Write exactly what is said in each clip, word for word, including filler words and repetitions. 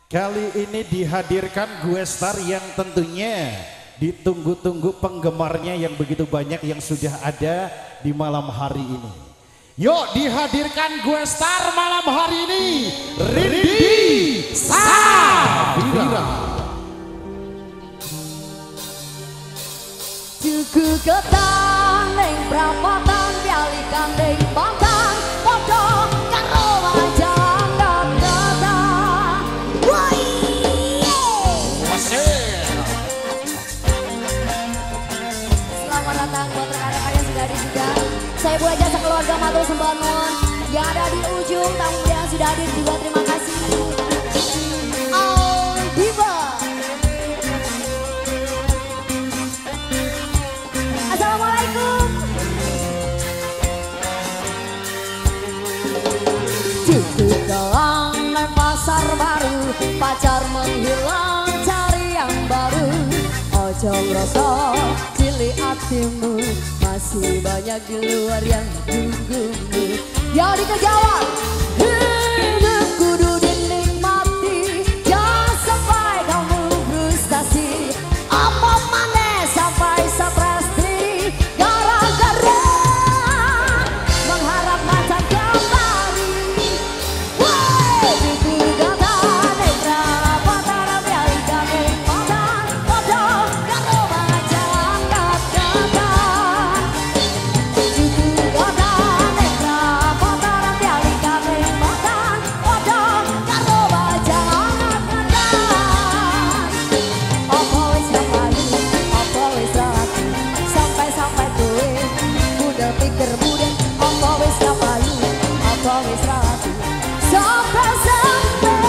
Kali ini dihadirkan gue star yang tentunya ditunggu-tunggu penggemarnya yang begitu banyak yang sudah ada di malam hari ini. Yuk dihadirkan gue star malam hari ini, Rindy Safira. Tuku ketang neng prapatan pialikan neng bangkang podo karo wajang datang. Woi. Selamat datang buat rekan-rekan yang sudah di sudah. Saya buat jasa keluarga matur sembah nuwun yang ada di ujung, tamu yang sudah hadir juga terima kasih. All Diva. Assalamualaikum. Cukup gelang naik pasar baru, pacar menghilang cari yang baru. Ojo ngerasa cilik hatimu, masih banyak di luar yang menunggumu. Ya dikejawan, hidup kudu dinikmati, jangan sampai kamu frustasi. Apa maneh sampai stres gara-gara mengharap macan kembali. Woi, itu kata negra patara bialikan ing macan podo karo macan kata. Itu kata negra patara bialikan ing macan podo karo macan kata. Apa wis rapayu, apa wis rapi, sampai-sampai kowe udah pikir mudah. Apa wis rapayu, apa wis rapi, sampai-sampai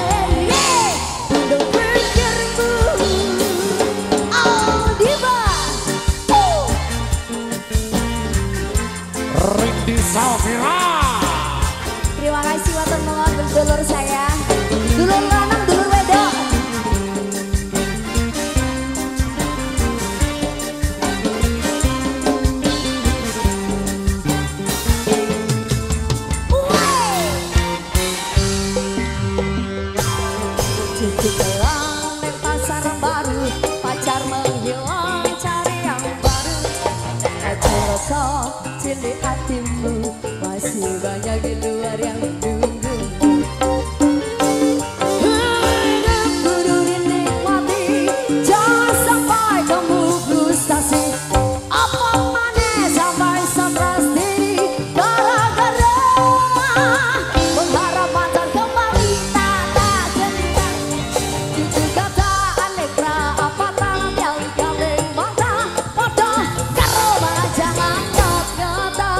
udah pikirmu. Oh Diva, oh. Rindy Safira. Terima kasih buat teman dulur saya, dulur lanang, dulur wedok. Cukup gelang neng pasar baru, pacar menghilang cari yang baru. Aja rasa cilik hatimu, masih banyak di luar yang menunggumu. Hidup kudu dinikmati, jangan sampai kamu frustasi. Apa maneh sampai stres diri gara-gara mengharap macan kembali tak tak cerita. Cucu kata anekra apa tangan bialikan ing mata podo karo macan kata.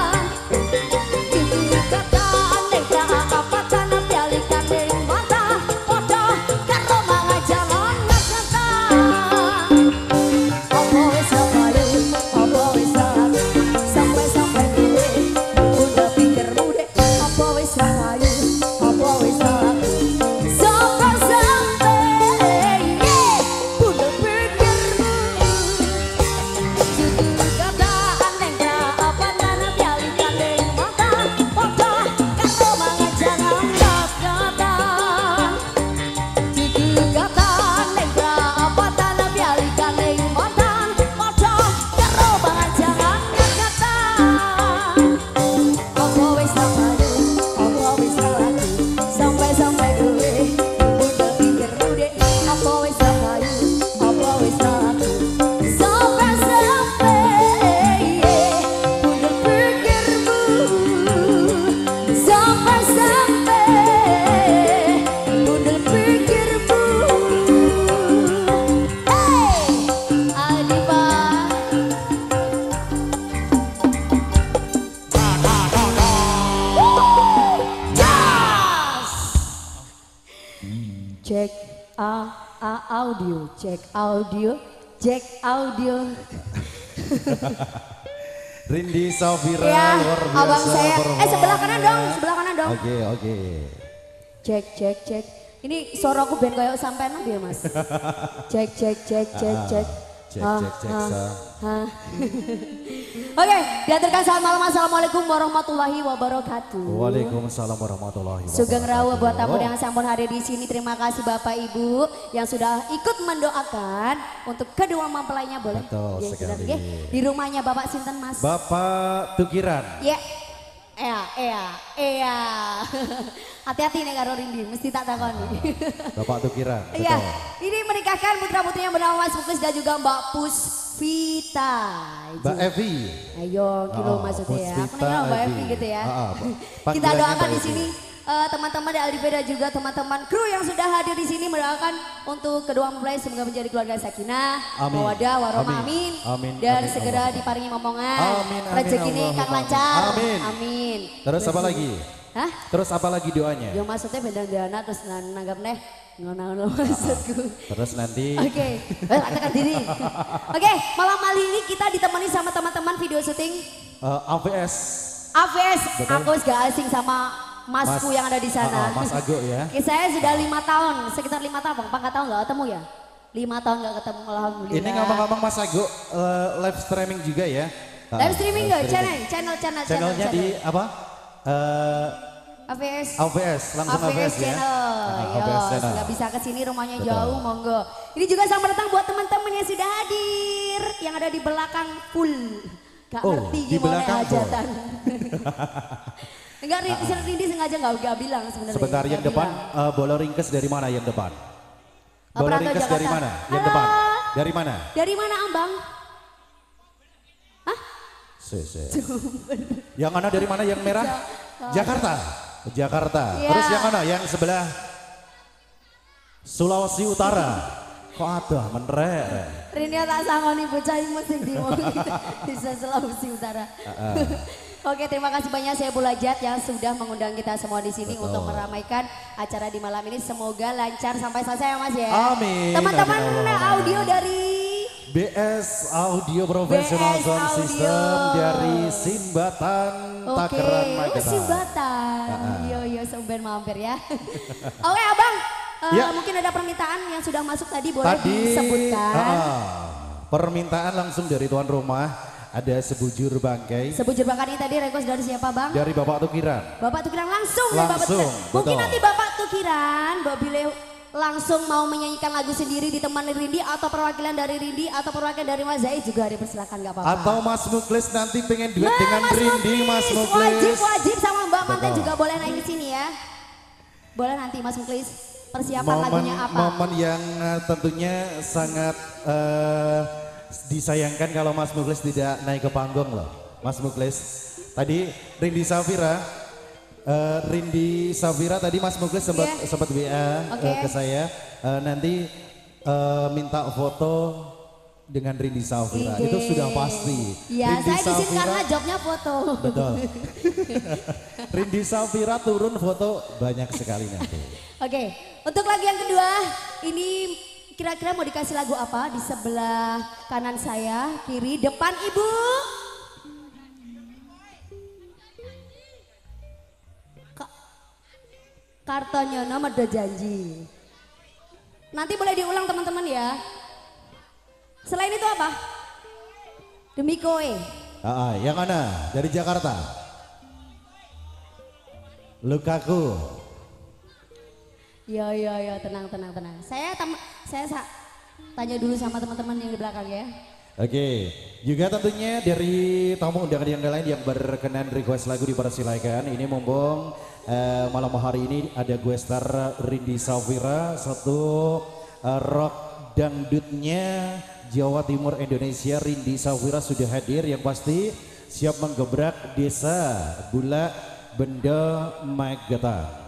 Cucu kata anekra apa tangan bialikan ing mata podo karo macan kata. Apa wis rapayu, apa wis rapi, sampai-sampai kowe udah pikir muda. Apa wis rapayu, apa wis rapi, sampai-sampai udah pikirmu. Cucu kata anekra apa tanah bialikan ing mata podo karo macan kata. Cucu kata anekra apa tanah bialikan ing mata podo karo macan kata. Apa wis rapayu, apa wis rapi, sampai-sampai kowe udah pikir muda. Apa wis rapayu, apa wis rapi, sampai-sampai udah pikirmu. Sampai-sampai udah pikirmu. Hey, Adiba. Cek a, a audio, cek audio, cek audio. Rindy Safira Ya, luar biasa. abang saya. Eh performanya. sebelah kanan dong, sebelah kanan dong. Oke oke. Cek cek cek. Ini suaraku ben kayak sampean ya mas. Cek cek cek cek cek. Cek cek cek sa. Oke, diaturkan selamat malam. Assalamualaikum warahmatullahi wabarakatuh. Waalaikumsalam warahmatullahi wabarakatuh. Sugeng Rawa buat tamu yang sampun hadir di sini. Terima kasih Bapak Ibu yang sudah ikut mendoakan untuk kedua mempelainya, boleh? Betul Ya, sekali. ya. Di rumahnya Bapak Sinten Mas? Bapak Tukiran. Ya. Iya, iya, iya. Hati-hati nih karo Rindi, mesti tak takoni. Bapak Tukiran. Iya, Betul. ini menikahkan putra-putrinya bernama Mas Muklis dan juga Mbak Puspita. Mbak Evi. Ayo, kilo Oh, maksudnya ya. Aku Puspita nanya Mbak Evi. Evi gitu ya. Ah, ah, Kita panggilannya doakan Mbak di Evi. sini eh, teman-teman dari Aldive dan juga teman-teman kru yang sudah hadir di sini mendoakan untuk kedua mempelai semoga menjadi keluarga sakinah, Amin. mawadah, warahmah, Amin. amin. Amin. Dan Amin. segera Allah. diparingi momongan. Amin, amin, Rezekine Allahumma kang amin. lancar. Amin. Amin. Terus apa lagi? Hah? Terus apa lagi doanya? Ya maksudnya beda dana terus nan- nanggap neh ngono-ngono maksudku. Terus nanti Oke, eh, katakan diri. Oke, malam kali ini kita ditemani sama teman-teman video syuting eh, A V S. A V S. Betul. Aku gak asing sama masku Mas- yang ada di sana. Ah, ah, Mas Ago ya. Oke, saya sudah lima tahun, sekitar lima tahun, bang, nggak tahun nggak ketemu ya? Lima tahun nggak ketemu, alhamdulillah. Ini ngomong-ngomong Mas Ago eh, live streaming juga ya. Ah, Live streaming nggak? streaming. Channel, channel, channel, channel, Channelnya di apa? Eh, A V S. A V S, langsung A V S, ya. channel. Ah, A V S Yo, channel. nggak bisa ke sini rumahnya Betul. jauh, monggo. Ini juga selamat datang buat teman-teman yang sudah hadir, yang ada di belakang full. Gak Oh, ngerti di gimana belakang full. hajatan. Enggak, Rini, Rini sengaja nggak nggak bilang sebenarnya. Sebentar yang Nggak depan, bilang. eh, bola ringkes dari mana yang depan? Oh, Bola Prado ringkes dari Jakarta. mana? Yang Halo. depan. Dari mana? Dari mana Ambang? Se, se. Yang mana dari mana? Yang merah? Jakarta. Jakarta. Iya. Terus yang mana? Yang sebelah Sulawesi Utara. Kok ada menrek? Rini tak sangoni bocah musik di bisa Sulawesi Utara. Oke, terima kasih banyak saya Bulajat yang sudah mengundang kita semua di sini Betul. untuk meramaikan acara di malam ini. Semoga lancar sampai selesai ya Mas ya. Amin. Teman-teman Amin, amin, amin. audio dari B S Audio Professional B S Sound Audio. System dari Simbatan, Tangerang, Oke, Magetan. Simbatan. Ah. Yo yo sumber mampir ya. Oke, Abang. eh, Ya. Mungkin ada permintaan yang sudah masuk tadi boleh Tadi disebutkan. ah, permintaan langsung dari tuan rumah. Ada sebujur bangkai Sebujur bakar ini tadi request dari siapa Bang? dari Bapak Tukiran. Bapak Tukiran langsung, ya Bapak Langsung, Tukiran. Mungkin betul. nanti Bapak Tukiran, Mbak Bile langsung mau menyanyikan lagu sendiri ditemani Rindi atau perwakilan dari Rindi atau perwakilan dari Mas Zai juga dipersilakan gak apa-apa. Atau Mas Muklis nanti pengen duet Nah, dengan Mas Rindi, Mas Muklis. Wajib, wajib sama Mbak Mantai Betul. juga boleh naik di sini ya. Boleh nanti Mas Muklis persiapan lagunya apa? Momen yang eh, tentunya sangat eh, disayangkan kalau Mas Muklis tidak naik ke panggung loh. Mas Muklis. Tadi Rindi Safira, eh, Rindi Safira tadi Mas Muklis sempat Iya. sempat W A eh, Oke. ke saya. Eh, nanti eh, minta foto dengan Rindi Safira. Ide. Itu sudah pasti. Iya, Rindi saya di sini Safira- karena jobnya foto. Betul. Rindi Safira turun foto banyak sekali nanti. Oke, untuk lagu yang kedua, ini kira-kira mau dikasih lagu apa? Di sebelah kanan saya, kiri, depan Ibu. Ka- Kartonyono Merdo Janji. Nanti boleh diulang teman-teman ya. Selain itu apa? Demi Koe. Ah, ah, yang mana? Dari Jakarta. Lukaku. Yo yo yo, tenang tenang tenang. Saya tam saya sa- tanya dulu sama teman-teman yang di belakang ya. Oke, juga tentunya dari tamu undangan yang lain yang berkenan request lagu dipersilakan. Ini mumpung eh, malam hari ini ada gue star Rindi Safira, satu eh, rock dangdutnya Jawa Timur Indonesia. Rindi Safira sudah hadir, yang pasti siap menggebrak desa Bula Benda Magetan.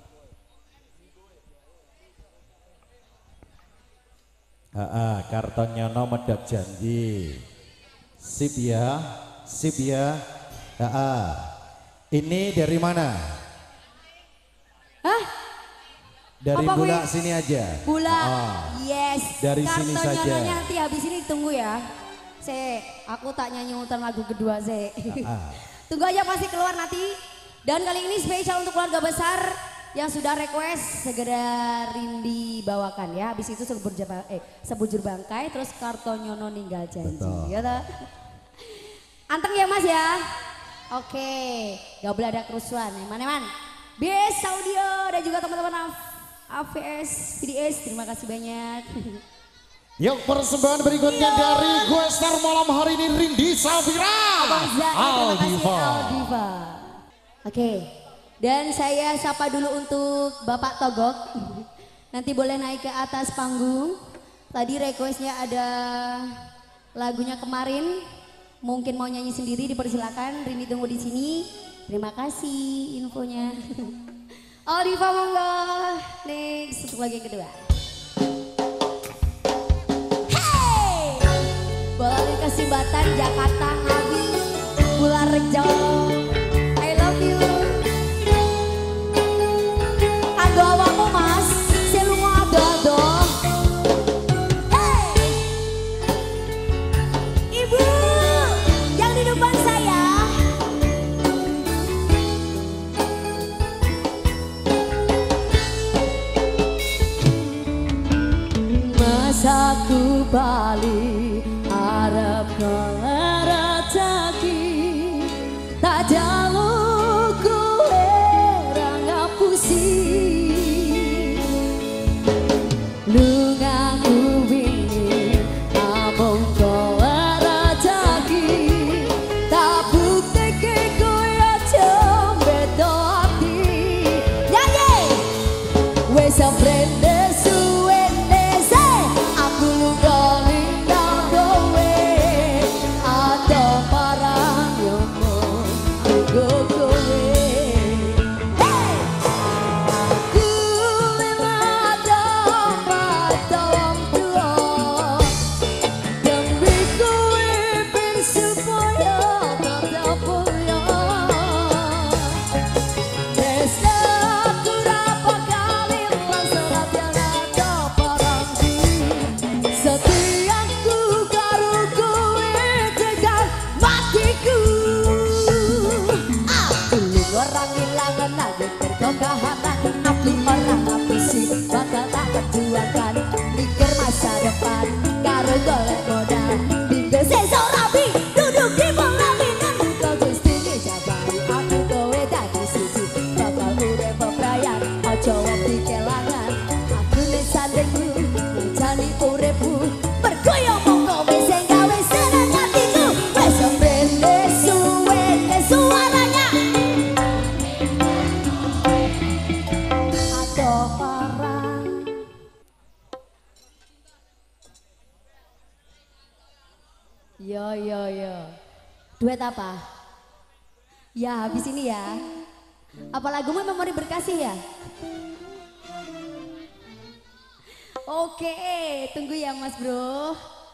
Ah, ah, kartonnya nomor dak janji. Sip ya, sip ya. Ah, ah. Ini dari mana? Hah? Dari Apa Bula gue? sini aja. Bula, Ah, ah. yes. Dari sini saja. Kartonyononya nanti habis ini ditunggu ya. Se, aku tak nyanyi muter lagu kedua se. Ah, ah. Tunggu aja pasti keluar nanti. Dan kali ini spesial untuk keluarga besar yang sudah request segera Rindi bawakan ya. Habis itu sebujur, eh, sebujur bangkai terus Kartonyono ninggal janji. Ya toh? Anteng ya Mas ya. Oke, gak boleh ada kerusuhan. Eman-eman. B S Audio dan juga teman-teman A V S, V D S, terima kasih banyak. Yuk persembahan berikutnya Yo. dari Gue Star malam hari ini Rindi Safira. Aldiva. Aldiva. Oke, dan saya sapa dulu untuk Bapak Togok. Nanti boleh naik ke atas panggung. Tadi requestnya ada lagunya kemarin. Mungkin mau nyanyi sendiri dipersilakan. Rindi tunggu di sini. Terima kasih infonya. Aldiva monggo. Next untuk lagu yang kedua. Hey! Boleh kasih Batan Jakarta Nabi Bulan Rejo. I love you. Ado awamu Mas. Selungo ado-ado. Hey! Ibu yang di depan saya. Aku balik harap ngerataki tak jauh ku herang ngapusi lu ngaku ini among kau rataki tak bukti ke koyo jombedo hati nyanyi wes samprende mikir masa depan karo golek modal dinggo sesuk rapi duduk di pelaminan muga Gusti ngejabari aku kowe dadi siji bakal urip bebrayan aja wedi kelangan aku nek sandengku jani uripku percaya monggo wis sing gawe seneng atiku wis mrene suwene suaranya adoh parang. Yo yo yo. Duet apa? Ya habis ini ya. Apa lagumu memori berkasih ya? Oke, tunggu ya Mas Bro.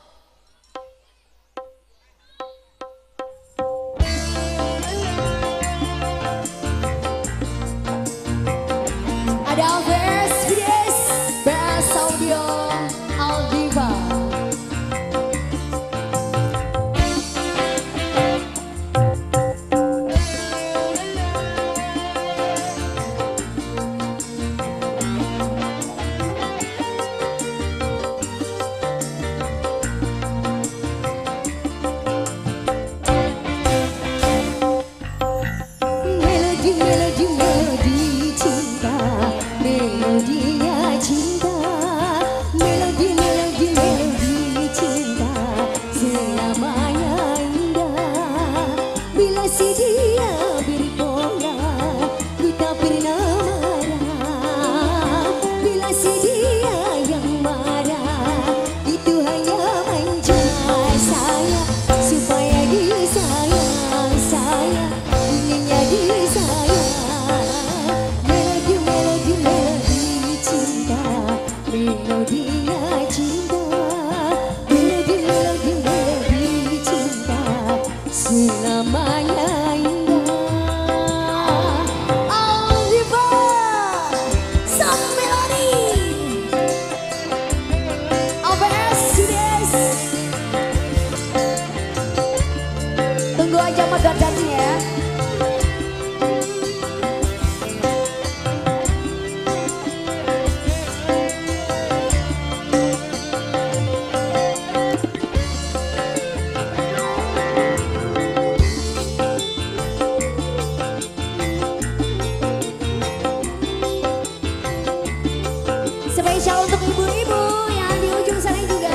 Ada Alves, V D S, B S Audio, Aldiva. Spesial untuk ibu-ibu yang di ujung sana juga.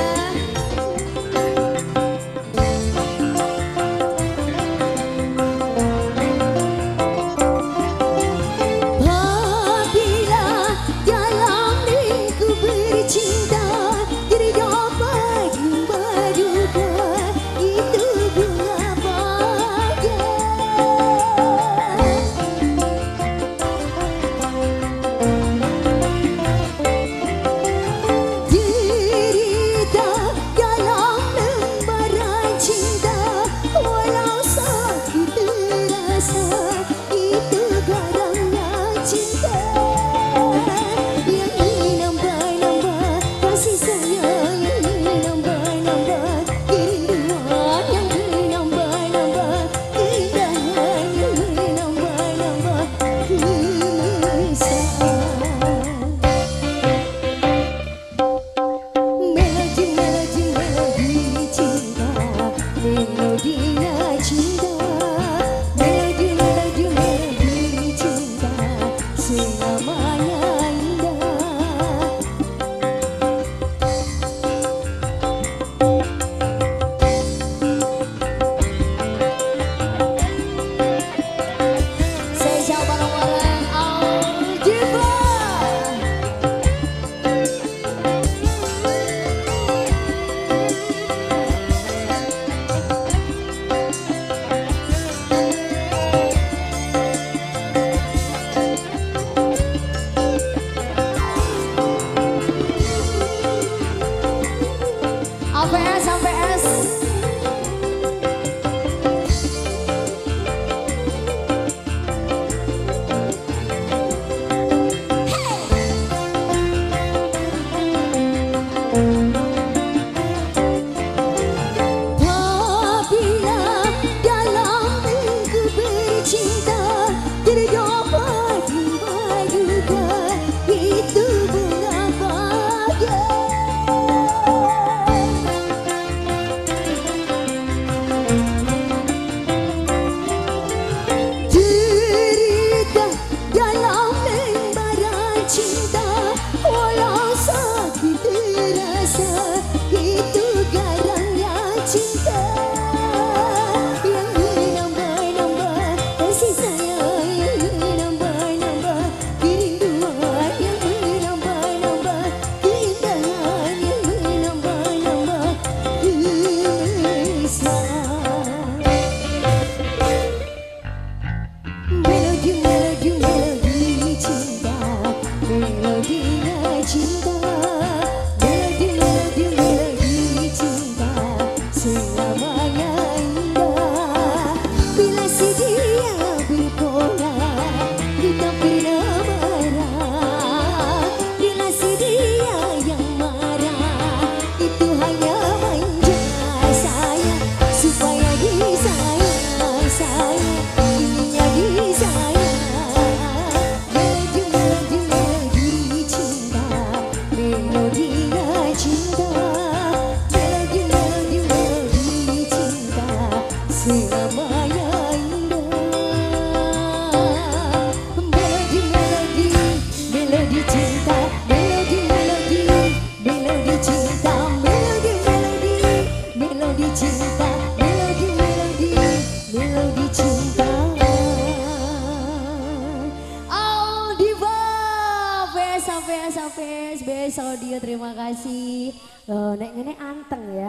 Audio, terima kasih. Loh, nek ngene anteng ya.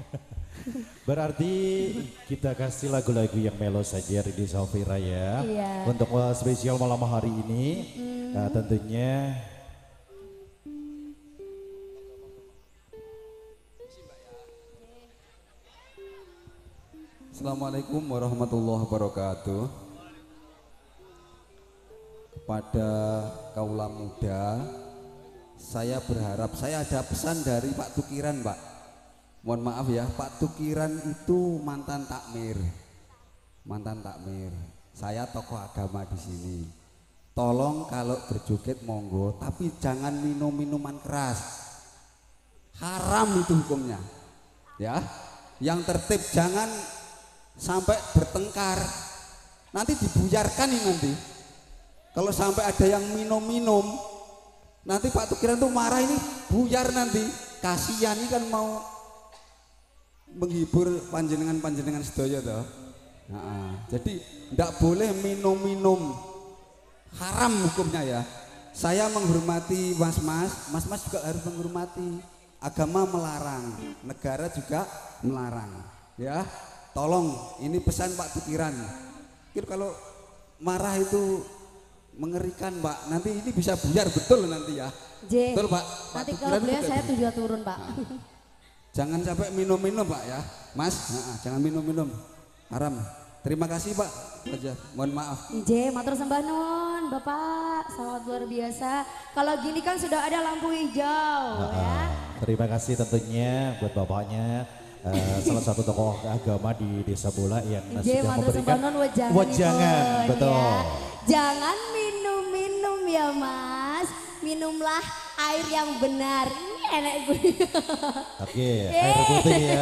Berarti kita kasih lagu-lagu yang melo saja di Safira ya. Iya. Untuk uh, spesial malam hari ini, hmm. nah, tentunya Assalamualaikum warahmatullahi wabarakatuh. Kepada kaula muda, saya berharap, saya ada pesan dari Pak Tukiran, Pak. Mohon maaf ya, Pak Tukiran itu mantan takmir, mantan takmir. Saya tokoh agama di sini. Tolong kalau berjoget monggo, tapi jangan minum minuman keras. Haram itu hukumnya. Ya, yang tertib, jangan sampai bertengkar. Nanti dibuyarkan ini nanti. Kalau sampai ada yang minum-minum, Nanti Pak Tukiran tuh marah ini buyar nanti. Kasihan ini kan mau menghibur panjenengan-panjenengan sedaya toh. Nah, jadi tidak boleh minum-minum, haram hukumnya ya. Saya menghormati mas-mas, mas-mas juga harus menghormati. Agama melarang, negara juga melarang. Ya, tolong ini pesan Pak Tukiran. Kira kalau marah itu mengerikan Pak, nanti ini bisa buyar betul nanti ya. J, betul Pak. nanti kalau beliau saya gitu. tujuh turun Pak. Nah, jangan sampai minum-minum Pak ya, Mas. Nah, jangan minum-minum, haram. Terima kasih Pak. Aja, mohon maaf. J, matur sembah nun Bapak, sangat luar biasa. Kalau gini kan sudah ada lampu hijau Nah, ya. Terima kasih tentunya buat bapaknya. Uh, salah satu tokoh agama di Desa Bola yang J, sudah matur sembah memberikan nun wejangan. wejangan, Ipun, betul. ya. Jangan minum-minum ya Mas, minumlah air yang benar. Ini enak gue. Oke, air putih ya.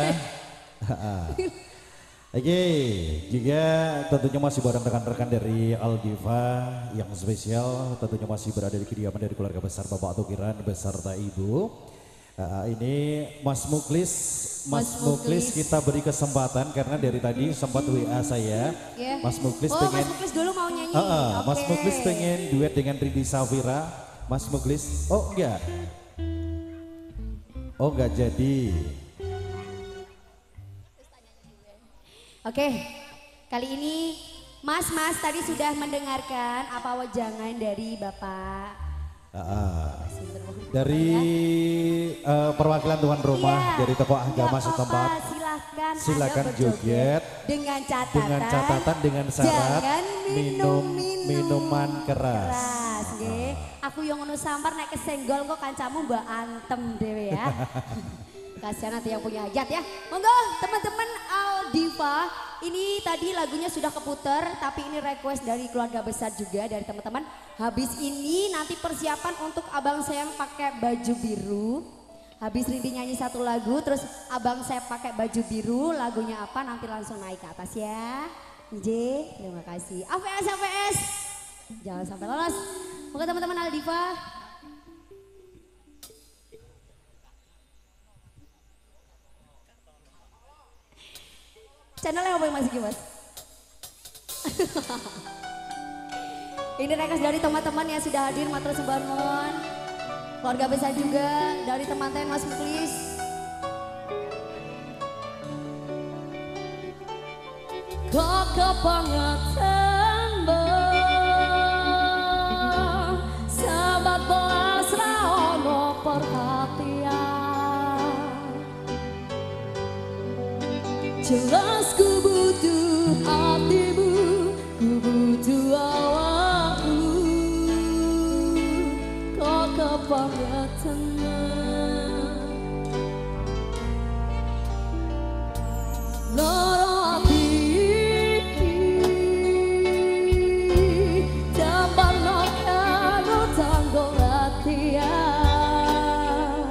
Oke, juga tentunya masih bareng rekan-rekan dari Aldiva yang spesial, tentunya masih berada di kediaman dari keluarga besar Bapak Tukiran beserta Ibu. Uh, ini Mas Muklis, Mas, Mas Muklis kita beri kesempatan karena dari tadi sempat W A saya, yeah. Mas Muklis oh, pengen, Mas Muklis dulu mau nyanyi. uh, uh, okay. Mas Muklis pengen duet dengan Ridi Safira, Mas Muklis, oh enggak, oh enggak jadi. Oke, kali ini Mas-mas tadi sudah mendengarkan apa wejangan dari Bapak. Uh, uh. Dari uh, perwakilan tuan rumah, iya, dari tokoh agama ya, setempat, silakan, silakan joget dengan catatan, dengan catatan dengan syarat jangan minum, minum minuman keras. keras uh. Aku yang ngono sampar naik kesenggol kok kancamu mbak antem dewe ya. Kasihan nanti yang punya hajat ya. Monggo teman-teman Aldiva, ini tadi lagunya sudah keputar, tapi ini request dari keluarga besar juga dari teman-teman. Habis ini nanti persiapan untuk abang saya yang pakai baju biru. Habis Rindi nyanyi satu lagu, terus abang saya pakai baju biru, lagunya apa nanti langsung naik ke atas ya. J, terima kasih. A V S, A V S, jangan sampai lolos. Monggo teman-teman Aldiva. Channelnya apa yang masih Mas? Ini request dari teman-teman yang sudah hadir, matur sembah nuwun. Keluarga besar juga dari teman-teman Mas Muklis. Kok kebangetan bang, sahabat boas raono perhatian. Jelas ku butuh hatimu, ku butuh awakmu. Kok kebangetan loro hati iki tambah karo tanggo latihan.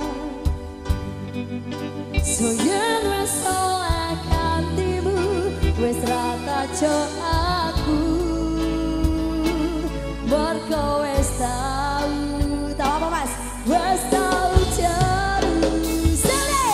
So yen wis oleh kantimu wis rata jo aku mergo wis tau. Tahu apa Mas? Wis tau jaru sale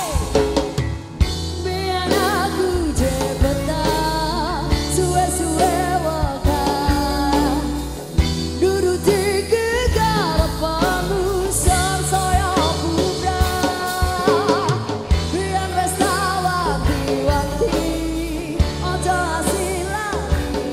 biar aku jebeta suwe-suwe wakar nuruti kekarepanmu sansaya bubrah biar wis tau wanti-wanti aja silani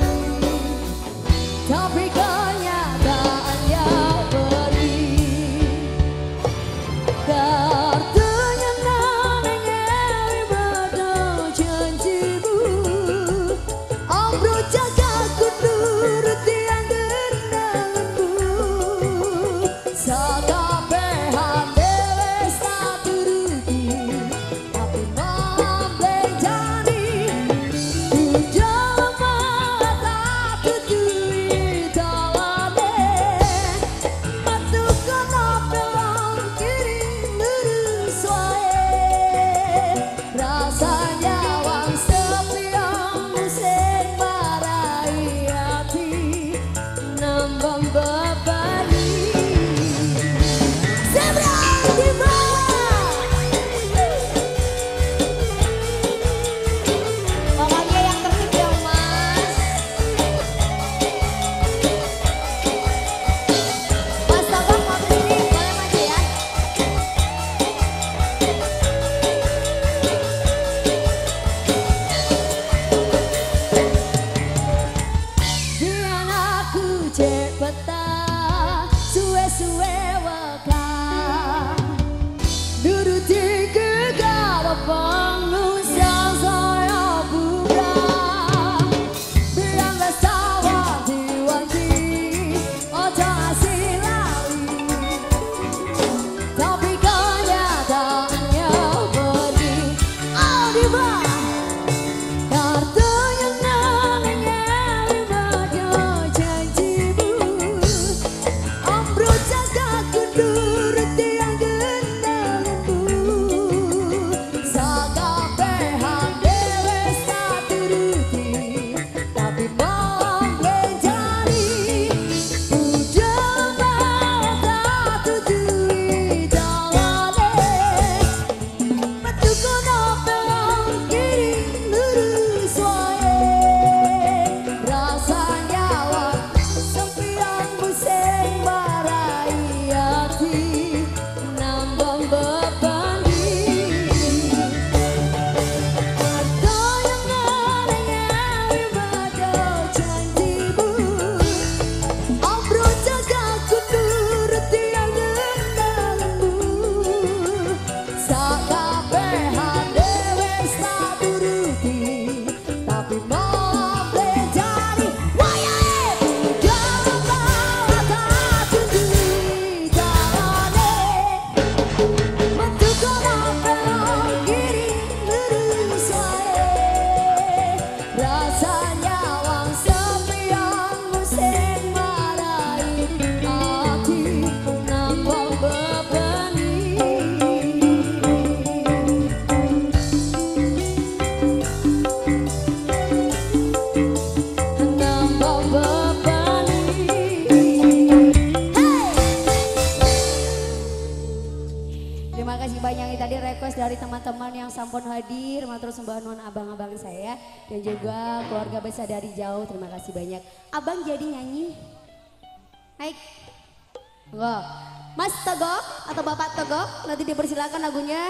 Terima kasih banyak nih tadi request dari teman-teman yang sampun hadir, matur sembah nuwun abang-abang saya dan juga keluarga besar dari jauh. Terima kasih banyak. Abang jadi nyanyi. Baik. Enggak. Mas Tegok atau Bapak Tegok nanti dipersilakan lagunya.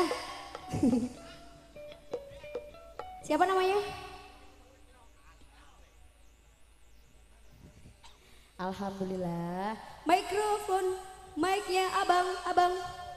Siapa namanya? Alhamdulillah. Mikrofon, mic-nya abang, abang.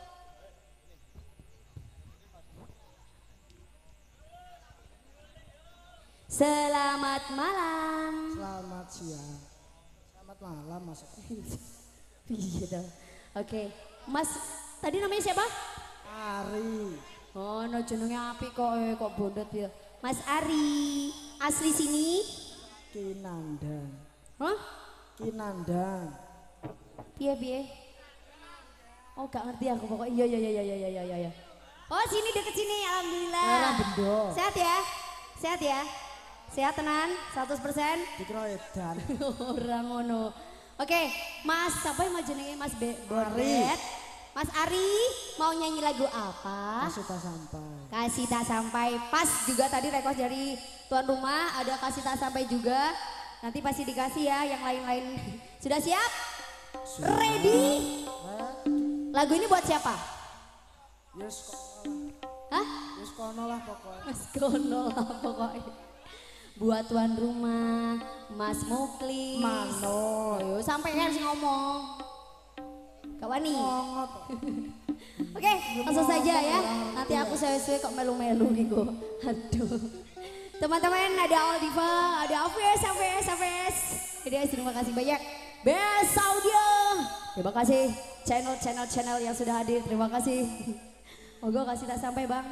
Selamat malam. Selamat siang. Selamat malam Mas. Iya dong. Oke, Mas tadi namanya siapa? Ari. Oh, no jenenge api kok eh, kok bondet ya. Mas Ari, asli sini? Kinandang. Hah? Kinandang. Piye piye? Oh, gak ngerti aku pokoknya. Iya iya iya iya iya iya iya. Oh, sini deket sini, alhamdulillah. Daerah Bendo. Sehat ya? Sehat ya? Sehat tenan, seratus persen? Dikira edan. Orang ngono. Oke, Mas, siapa yang mau jenenge Mas Be Ari. Mas Ari, mau nyanyi lagu apa? Masih tak sampai. Kasih tak sampai. Pas juga tadi request dari tuan rumah, ada kasih tak sampai juga. Nanti pasti dikasih ya yang lain-lain. Sudah siap? Sudah. Ready? Eh, Lagu ini buat siapa? Yes kono lah. Hah? Yes kono lah pokoknya. Mas Kono lah pokoknya. Buat tuan rumah, Mas Muklis. Manut. Ayo sampai kan sih ngomong. Kawani. Mongot. Oke, langsung saja ya. Nanti aku sesuai kok melu-melu gitu. Aduh. Teman-teman ada Aldiva, ada Aves, Aves, Aves. Jadi terima kasih banyak. Best Audio. Terima kasih channel-channel channel yang sudah hadir. Terima kasih. Moga kasih tak sampai bang.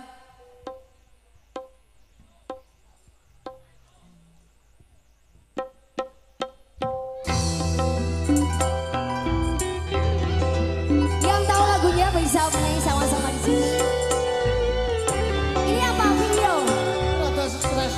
Yang tahu lagunya bisa menyanyi sama-sama di sini. Ini apa video? Rada stres.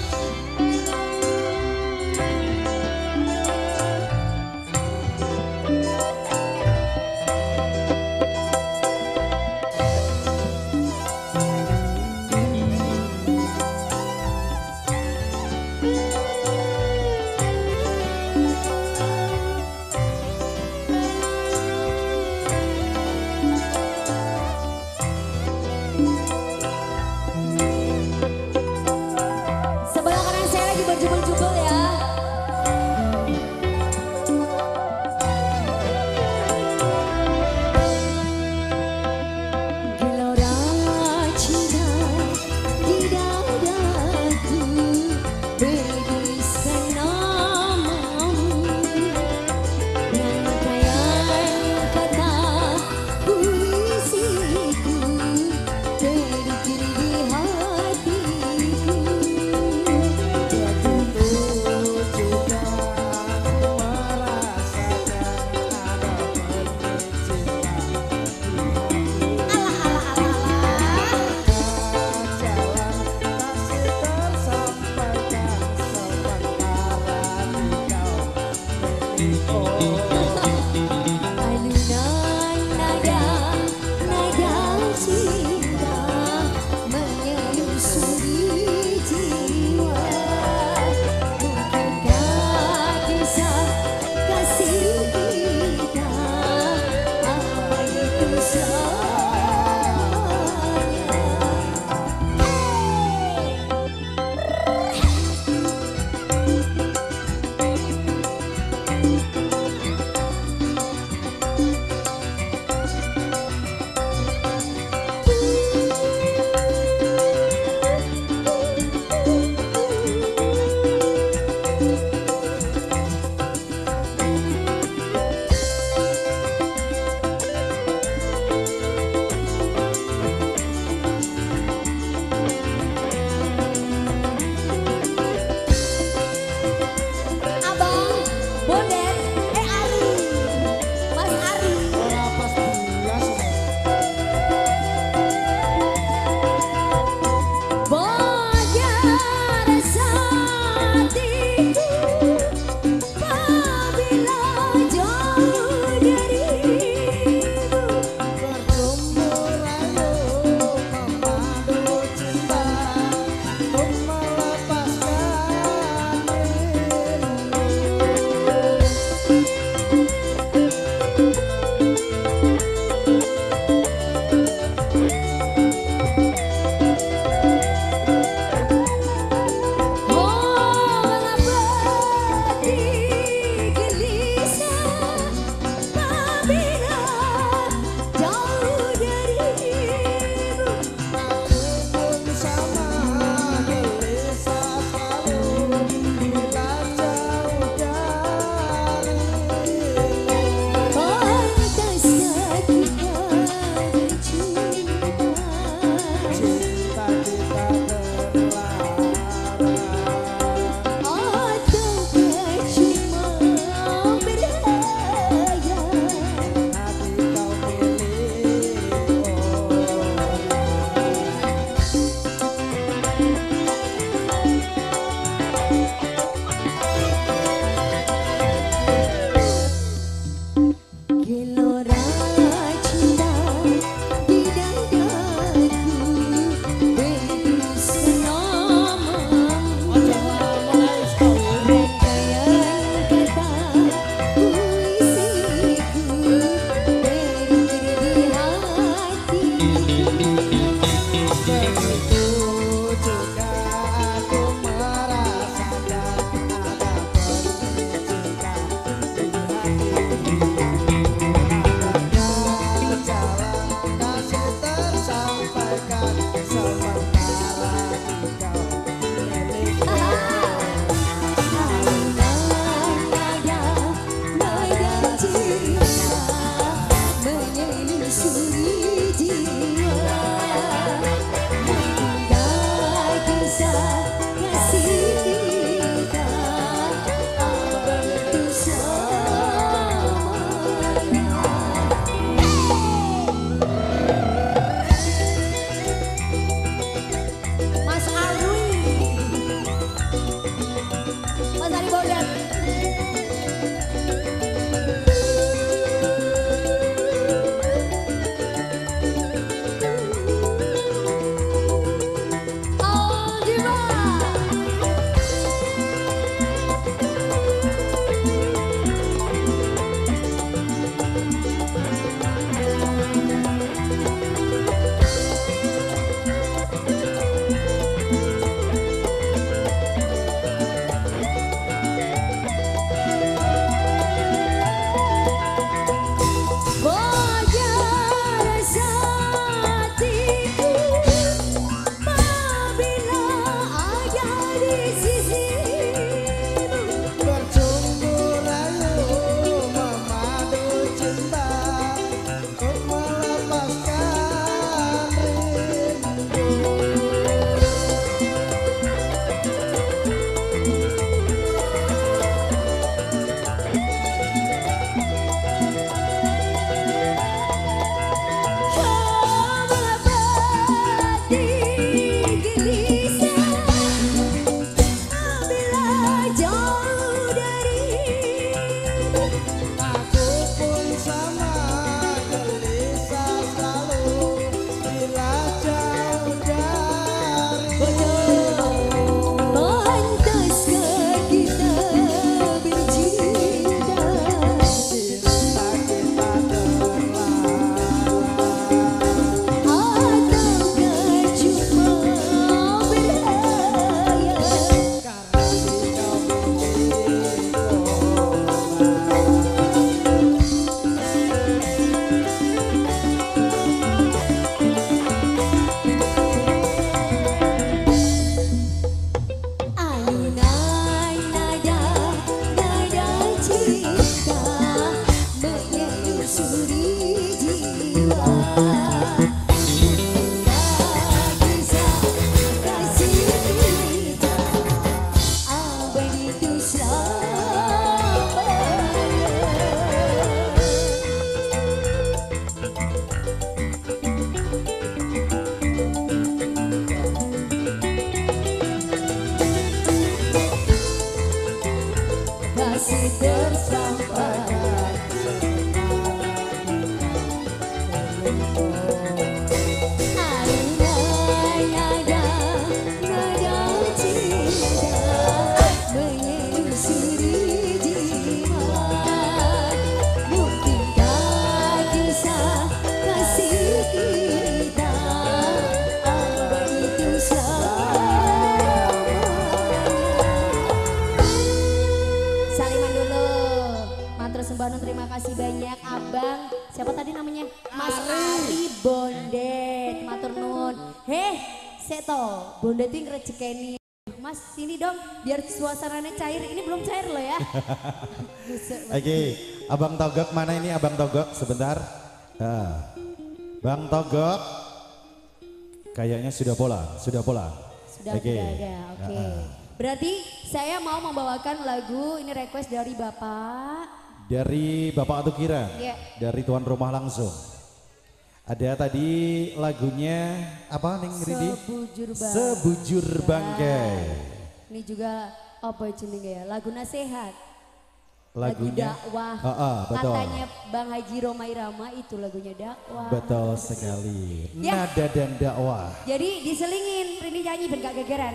matur nuwun. Heh, seto, Bonda ting rezekeni. Mas sini dong biar suasananya cair. Ini belum cair loh ya. Oke, Abang Togok mana ini Abang Togok sebentar. Nah, Bang Togok kayaknya sudah pulang, sudah pulang. Sudah Oke. tidak ada, oke. Nah, Berarti saya mau membawakan lagu, ini request dari Bapak. dari Bapak Atukiran, Iya. dari tuan rumah langsung. Ada tadi lagunya apa Ning Ridi? Sebujur Bangkai. Sebujur Bangkai. Ini juga apa jenenge ya? Lagu nasihat. Lagunya. Lagu dakwah. Ah, ah, betul. Katanya Bang Haji Roma Irama itu lagunya dakwah. Betul sekali. Ya. Nada dan dakwah. Jadi diselingin, Rini nyanyi ben gak gegeran.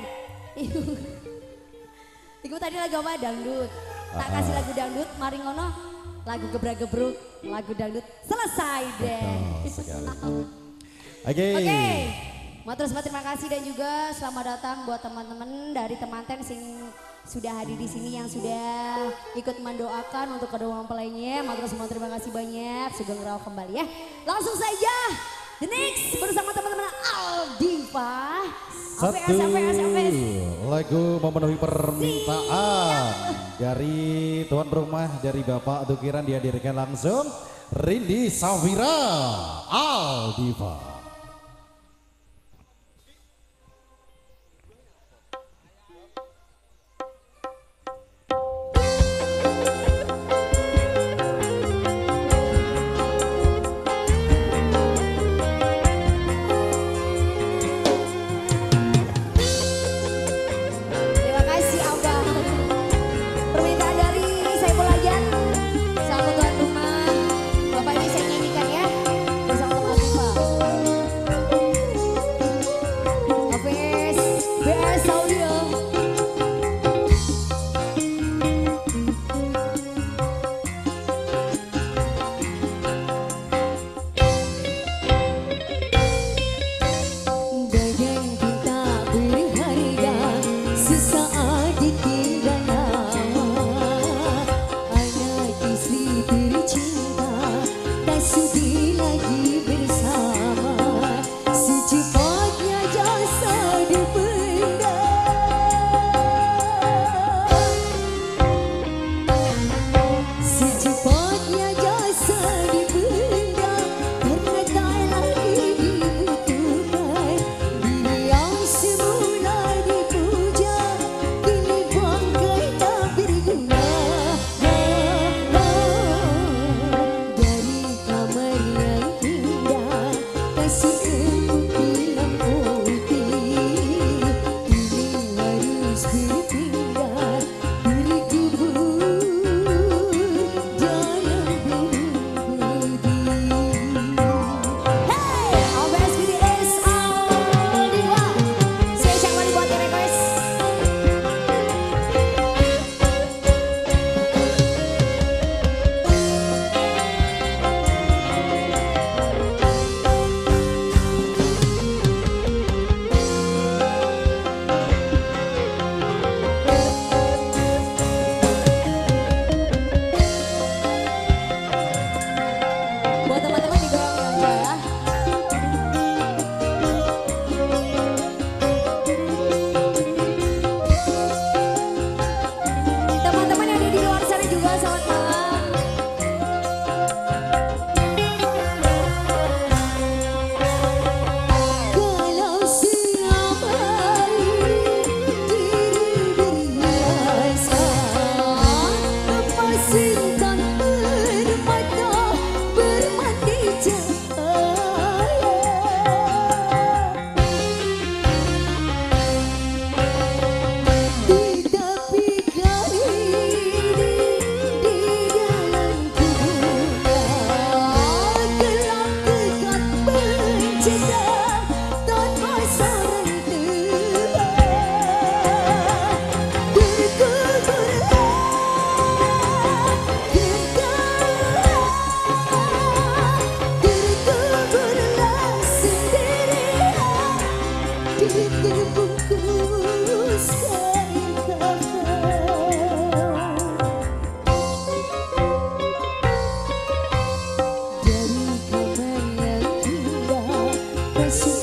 Iku tadi lagu apa? Dangdut. Tak Ah, kasih ah. lagu dangdut, mari ngono lagu gebrak-gebruk, lagu dangdut selesai deh. Betul sekali. Oke. Oke. Matur semua terima kasih dan juga selamat datang buat teman-teman dari temanten sing sudah hadir di sini yang sudah ikut mendoakan untuk kedua mempelainya. Matur semua terima kasih banyak. Sugeng Raw kembali ya. Langsung saja the next bersama teman-teman Aldiva. Satu A V S, A V S, A V S. lagu memenuhi permintaan dari tuan rumah dari Bapak Atukiran dihadirkan langsung Rindi Safira Aldiva. Terima kasih Abang. Permintaan dari Saiful Ajan sama tuan rumah. Bapak ini saya nyanyikan ya bersama teman Aldiva. A V S, B S Audio. Bagai kita berharga sesaat ditinggal lama. Anak istri tercinta tak sudi lagi bersama. Secepatnya jasa dipendam. Secepatnya jasa dipendam karena tak lagi dibutuhkan. Diri yang semula dipuja kini bangkai tak berguna. Dari kamar yang indah kasih empuk hilang putih. Kini harus berpindah berkubur dalam gunung putih. Hey, A B S B D S Aldiva. Saya siapa nih buat request? Buat teman-teman digoyang ya. Teman-teman yang ada di luar sana juga selamat malam. Kalau siang hari diri berhiasa, lepaskan permata bermandi cahaya. Di tepi kali di dalam kuburan gelap dekat penceda tanpa sarang tebak berkuburlah berkuburlah sendirian dibungkus kain kafan. Dari kamar yang indah kasih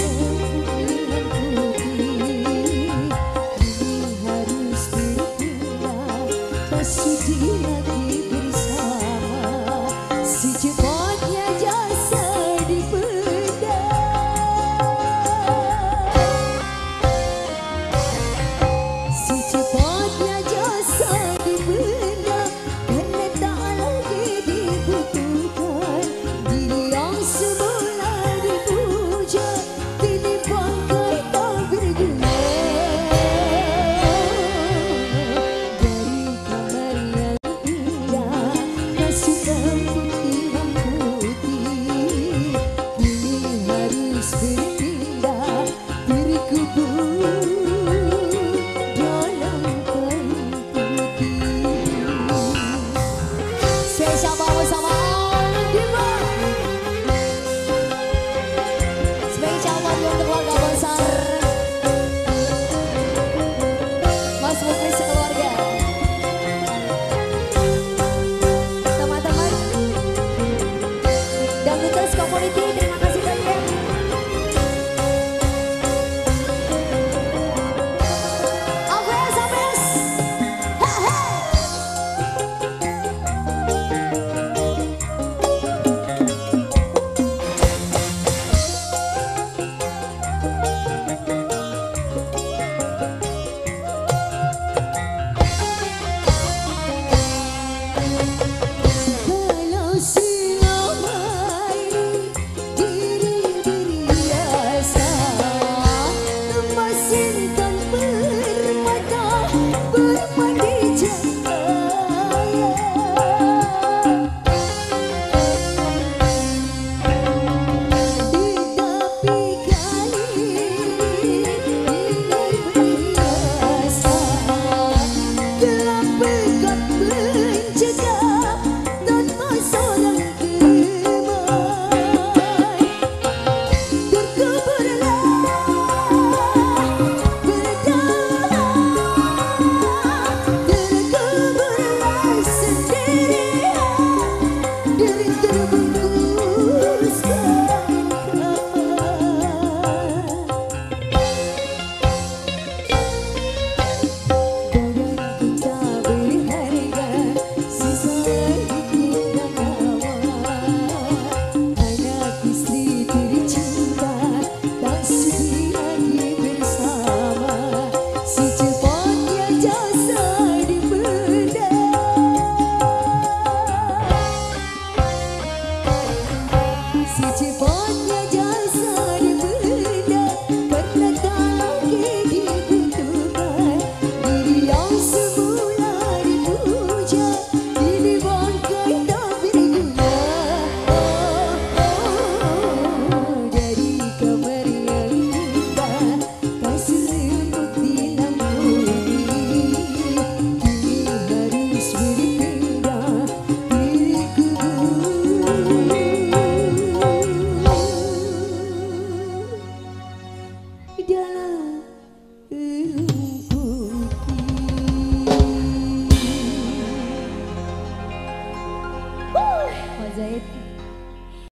Idana